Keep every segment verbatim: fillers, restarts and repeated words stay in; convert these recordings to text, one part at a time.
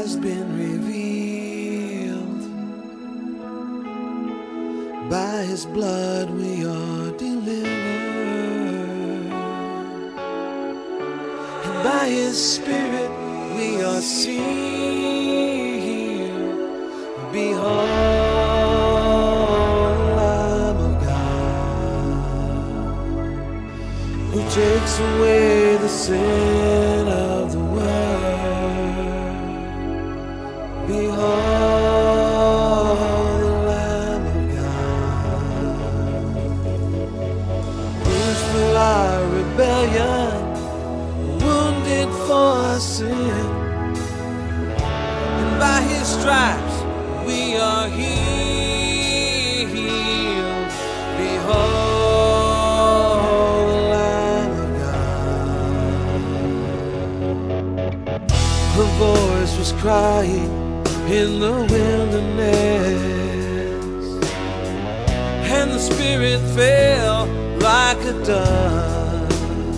has been revealed. By his blood we are delivered, and by his spirit we are sealed. Behold, Lamb of God, who takes away the sin of the world. Behold, the Lamb of God, bruised for our rebellion, wounded for our sin, and by his stripes we are healed. Behold, the Lamb of God. Her voice was crying in the wilderness, and the Spirit fell like a dove,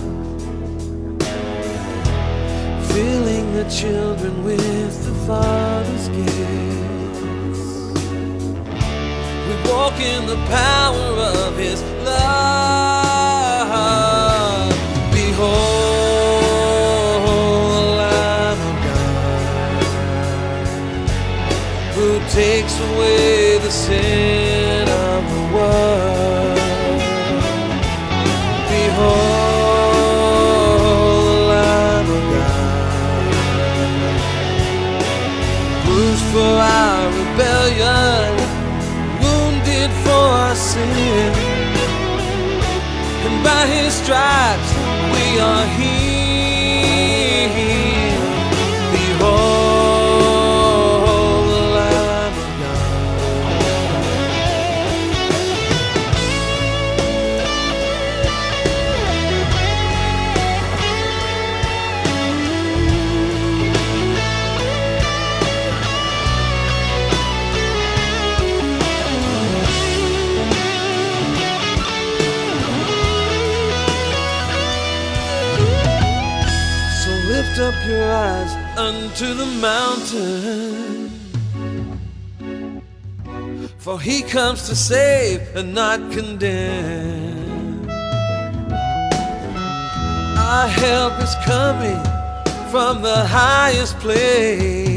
filling the children with the Father's gifts. We walk in the power of his love. Behold, the Lamb of God, who takes away the sin of the world. Behold, the Lamb of God, bruised for our rebellion, wounded for our sin, and by his stripes we are healed. Behold, the Lamb of Lift up your eyes unto the mountain, for he comes to save and not condemn. Our help is coming from the highest place.